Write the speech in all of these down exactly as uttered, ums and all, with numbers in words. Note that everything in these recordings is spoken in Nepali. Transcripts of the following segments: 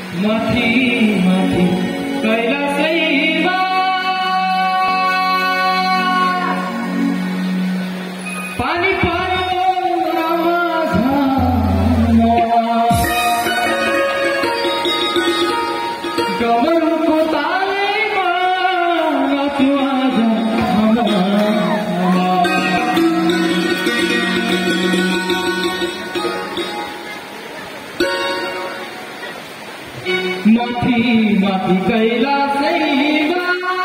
माथि माथि कैलाशैमा पानी पर्यो डमरुको तालैमा नाच्यो आज माथि माथि कैलाशैमा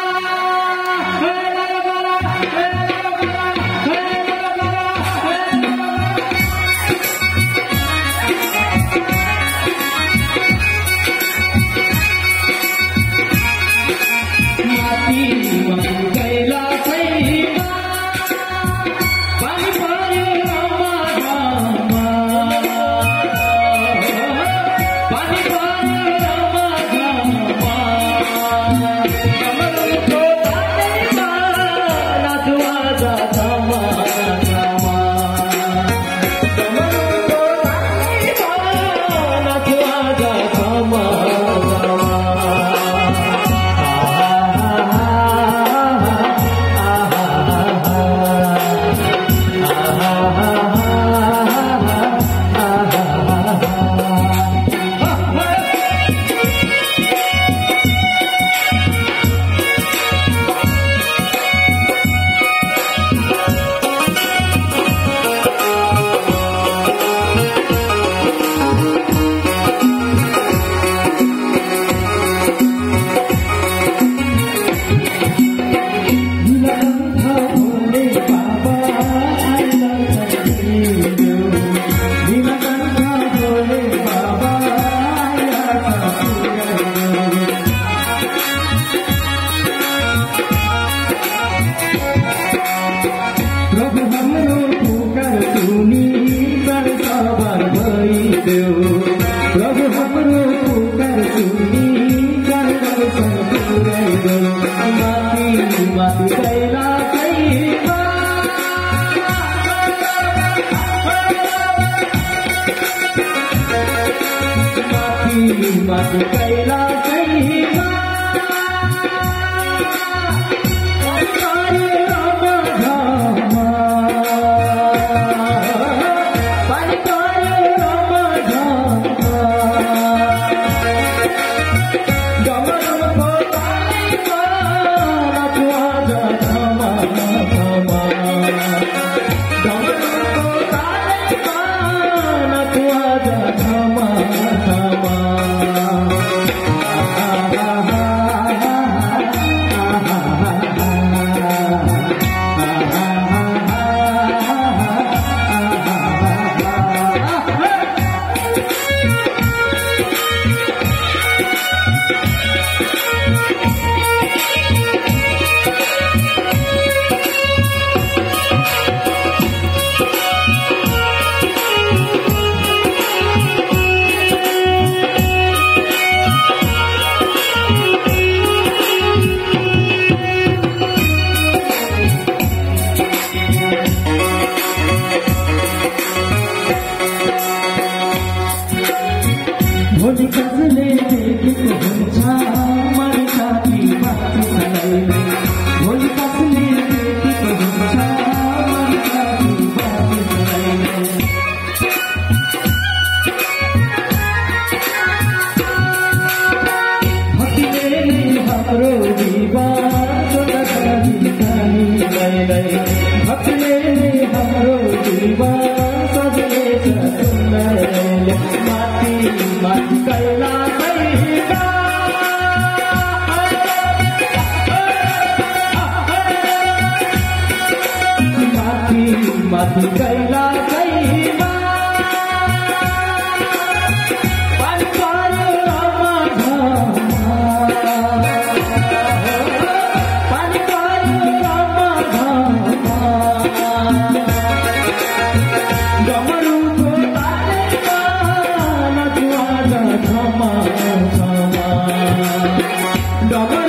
प्रभु हाम्रो पुकार सुनी दर्शन पुर्याइदेऊ माथि माथि कैलाशैमा माथि माथि कैलाशैमा भोलि कसले देखेको हुन्छ मन साथी बाटोलाई भोलि कसले देखेको हुन्छ मन साथी बाटोलाई भक्तिले हाम्रो जीवन सदाकाली कालीलाई भक्तिले हाम्रो जीवन सजले सुन्दरले माथि माथि कैलाशैमा माथि माथि कैलाशैमा पानी पर्यो पानी पर्यो डमरुको तालैमा नाच्यो आज झमा झमा डमरू